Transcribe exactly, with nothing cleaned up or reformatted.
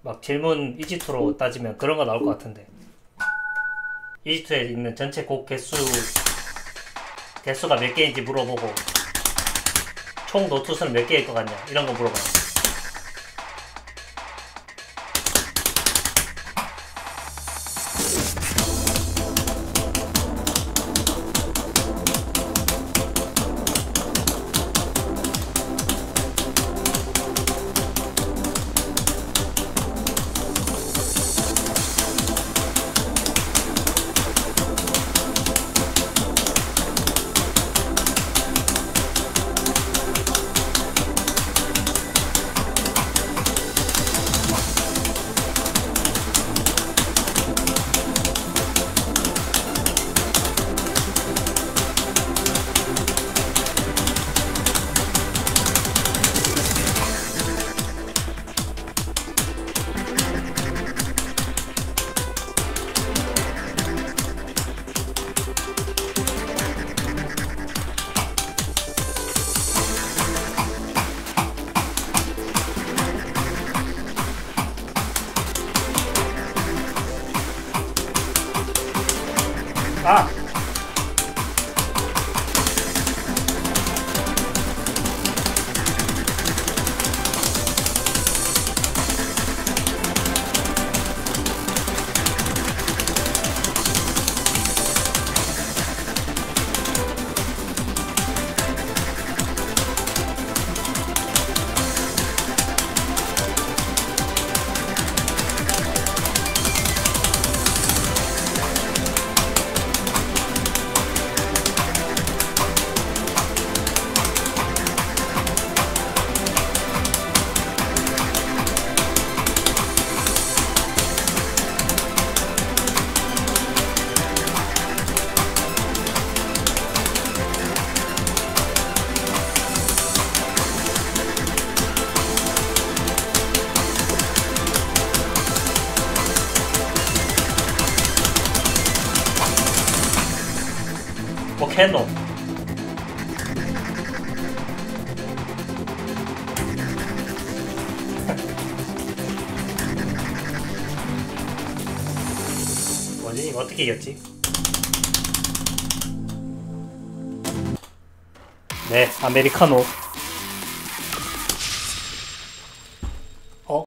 막 질문 이지트로 따지면 그런 거 나올 것 같은데. 이지트에 있는 전체 곡 개수 개수가 몇 개인지 물어보고 총 노트수는 몇 개일 것 같냐 이런 거 물어봐요. 아! 뭐 캐노 뭐지? 이거 어떻게 이겼지? 네, 아메리카노.